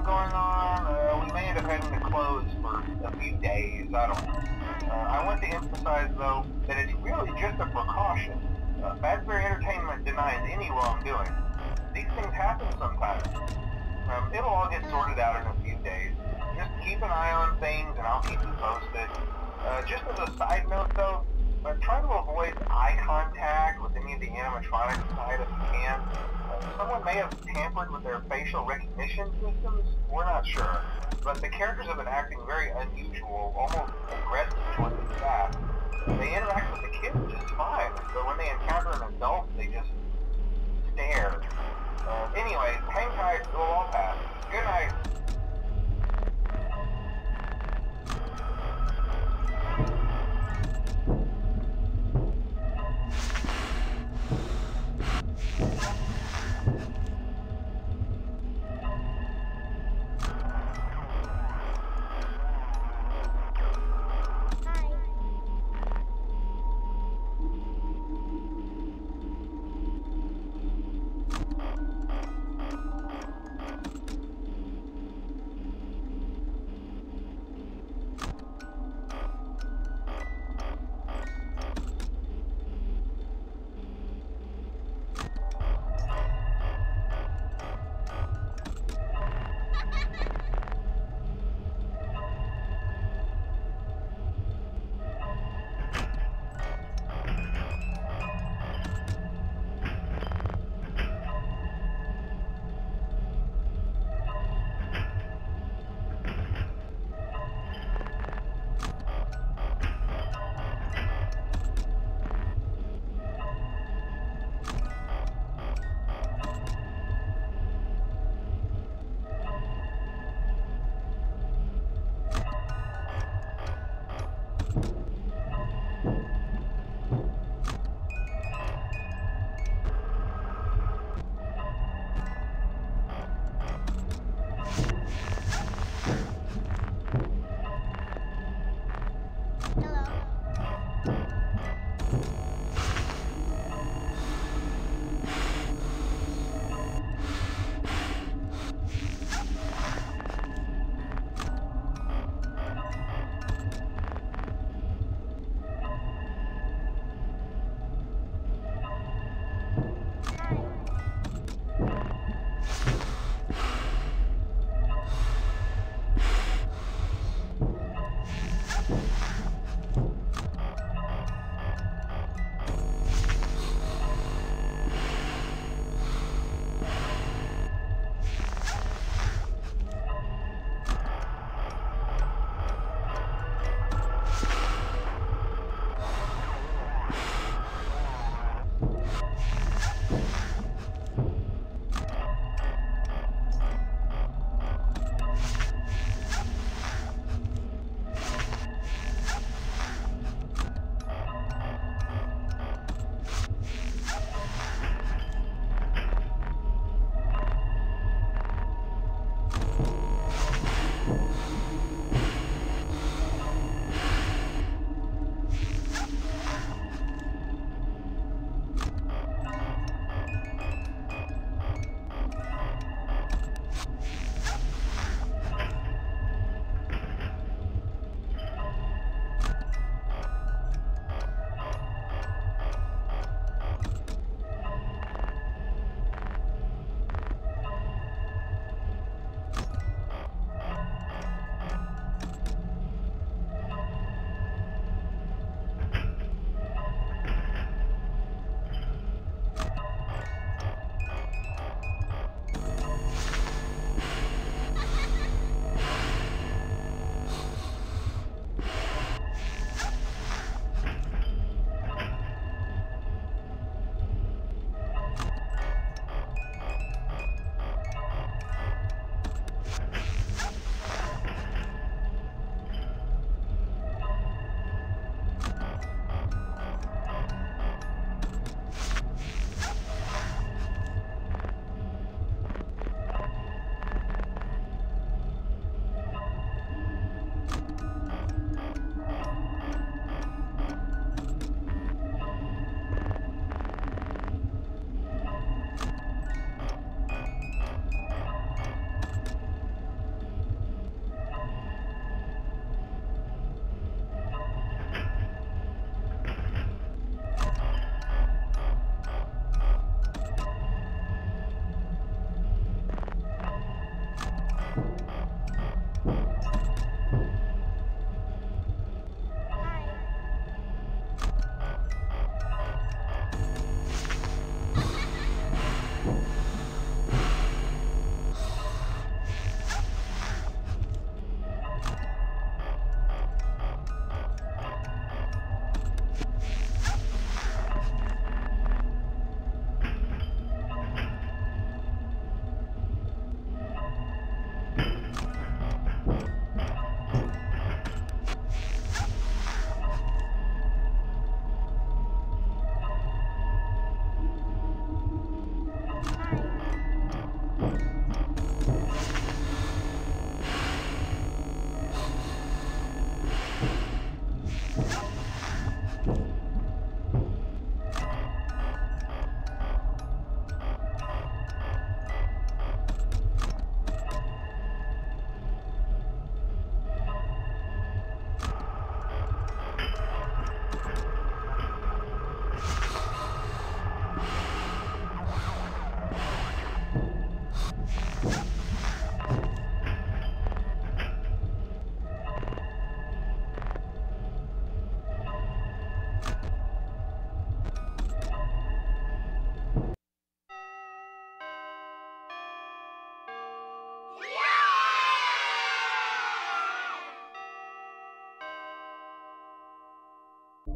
going on, we may end up having to close for a few days. I don't know. I want to emphasize, though, that it's really just a precaution. Fazbear Entertainment denies any wrongdoing. These things happen sometimes. It'll all get sorted out in a few days. Just keep an eye on things, and I'll keep you posted. Just as a side note, though, try to avoid eye contact with any of the animatronics inside if you can. Someone may have tampered with their facial recognition systems. We're not sure. But the characters have been acting very unusual, almost aggressive towards the staff. They interact with the kids just fine, but when they encounter an adult, they just stare. Anyway, hang tight, it'll all pass. Good night.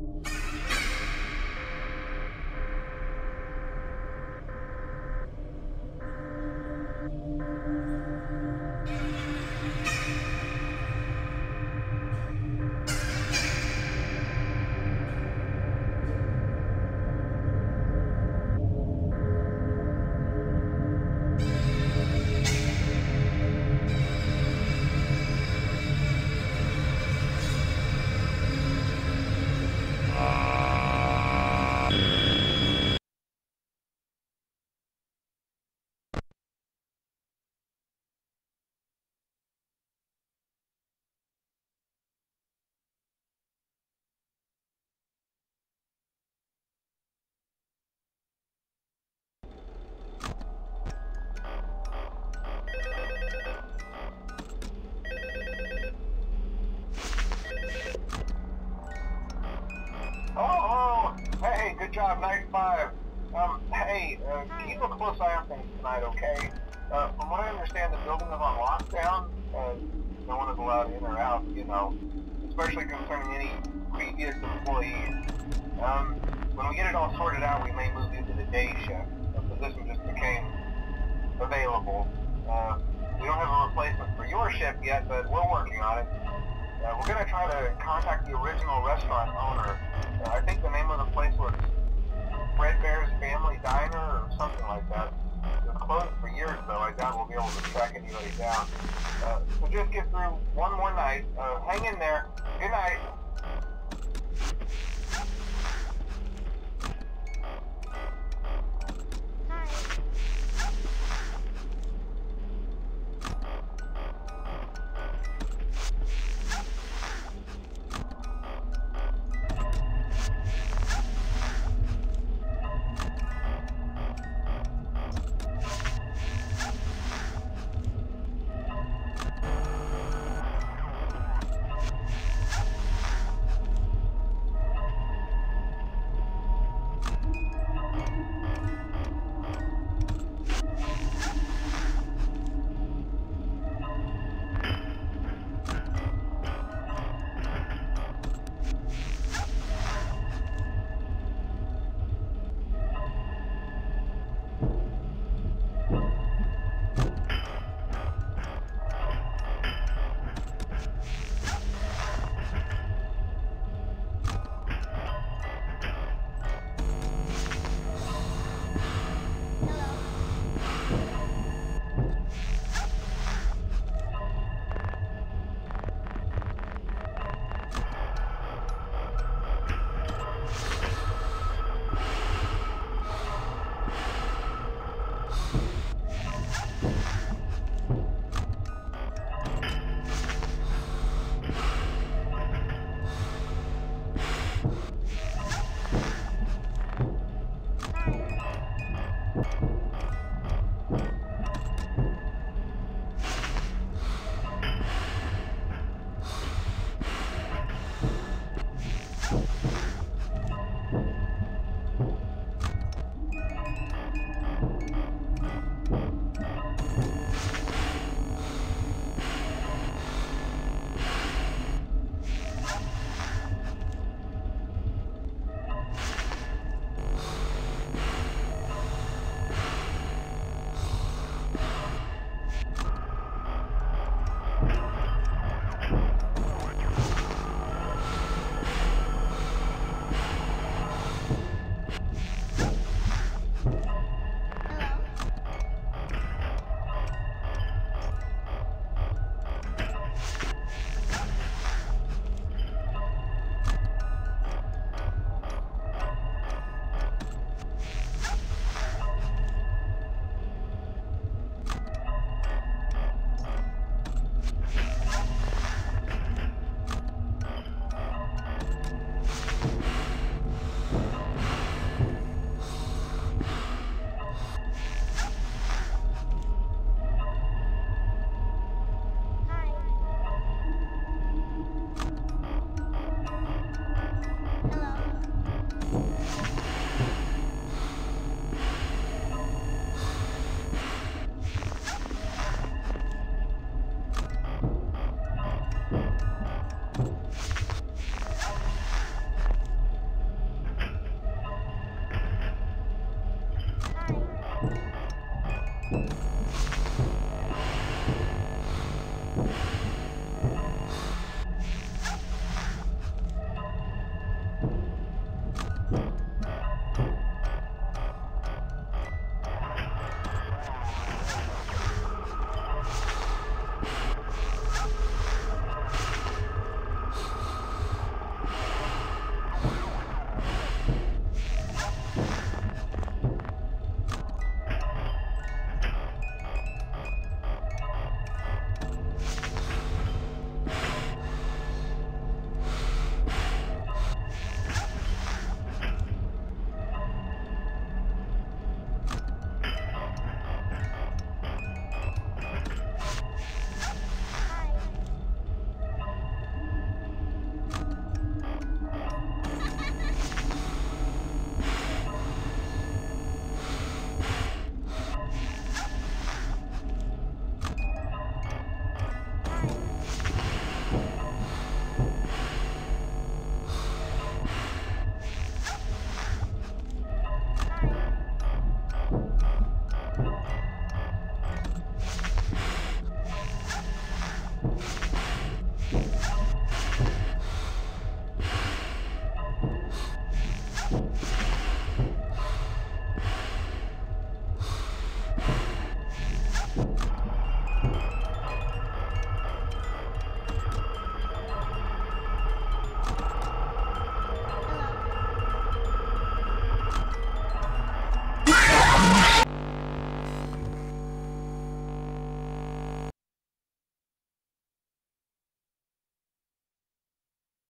Oh, hey, good job, night 5. Hey, keep a close eye on things tonight, okay? From what I understand, the building is on lockdown. No one is allowed in or out, you know, especially concerning any previous employees. When we get it all sorted out, we may move into the day shift. The position just became available. We don't have a replacement for your shift yet, but we're working on it. We're going to try to contact the original restaurant owner. I think the name of the place was Freddys Family Diner or something like that. It was closed for years, though. I doubt we'll be able to track anybody down. So just get through one more night. Hang in there. Good night.